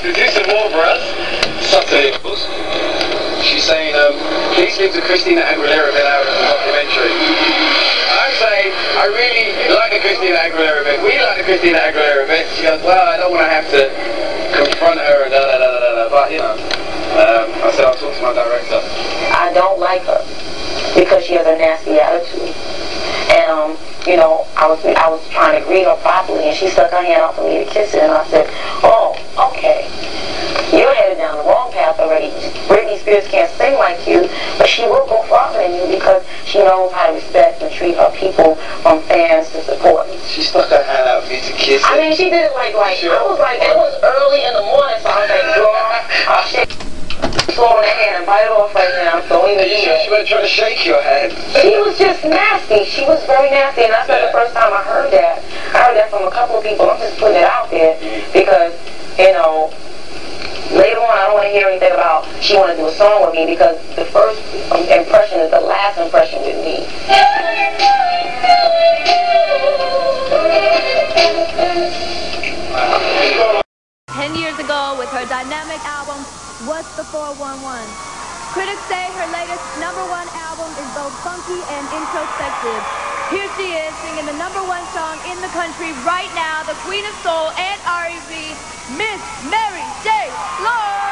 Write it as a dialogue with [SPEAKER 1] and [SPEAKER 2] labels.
[SPEAKER 1] to do some more for us. Subtitles. She's saying, please leave the Christina Aguilera bit out of the documentary. I'm saying, I really like the Christina Aguilera bit. We like the Christina Aguilera bit. She goes, well, I don't want to have to confront her and da-da-da-da-da. But, you know, I said I'll talk to my director.
[SPEAKER 2] I don't like her because she has a nasty attitude. And, you know, I was trying to greet her properly, and she stuck her hand out for me to kiss it, and I said, oh, okay. You're headed down the wrong path already. Britney Spears can't sing like you, but she will go farther than you because she knows how to respect and treat her people from fans to support.
[SPEAKER 1] She stuck her hand out for me to kiss it.
[SPEAKER 2] I mean, she did it like sure. I was like, it was early in the morning, so I was like, girl, I'll shake on the hand and bite it off right now. So even
[SPEAKER 1] she wasn't trying to shake your hand.
[SPEAKER 2] She was just nasty. She was very nasty, and that's not the first time I heard that. I heard that from a couple of people. I'm just putting it out there because, you know, later on I don't want to hear anything about she want to do a song with me because the first impression is the last impression with me.
[SPEAKER 3] 10 years ago with her dynamic album, What's the 411? Critics say her latest #1 album is both funky and introspective. Here she is singing the #1 song in the country right now, the Queen of Soul and R&B, Miss Mary J. Blige.